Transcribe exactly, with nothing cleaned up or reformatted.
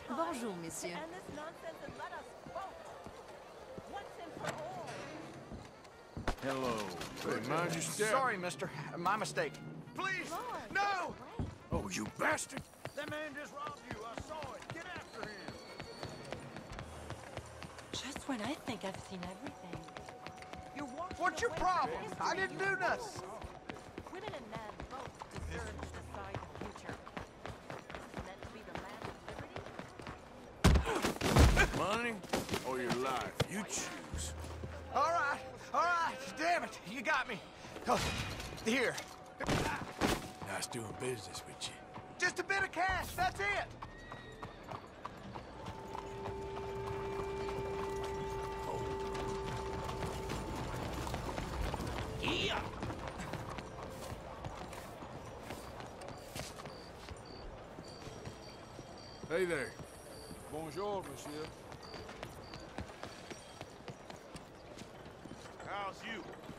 Bonjour, monsieur. To end this nonsense and let us vote. Once and for all. Hello. Hey, mind your step. Sorry, mister. My mistake. Please! Lord, No! wait. Oh, you bastard! That man just robbed you. I saw it. Get after him. Just when I think I've seen everything. You're walking What's your away problem? from I history, didn't you do nothing. fools. Women and men both deserve to decide the future. Meant to be the land of liberty? Money or your life? You choose. All right. All right. Damn it. You got me. Oh, here. Nice doing business with you. Just a bit of cash. That's it. Yeah. Hey there. Bonjour, monsieur. How's you?